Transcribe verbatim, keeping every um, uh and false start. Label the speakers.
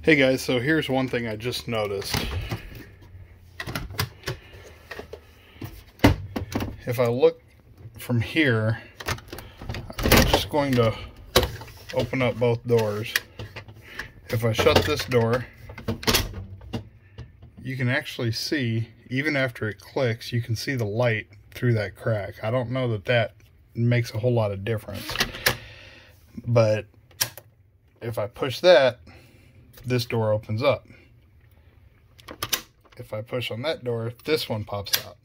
Speaker 1: Hey guys, so here's one thing I just noticed. If I look from here, I'm just going to open up both doors. If I shut this door, you can actually see, even after it clicks, you can see the light through that crack. I don't know that that makes a whole lot of difference, but if I push that, this door opens up. If I push on that door, this one pops out.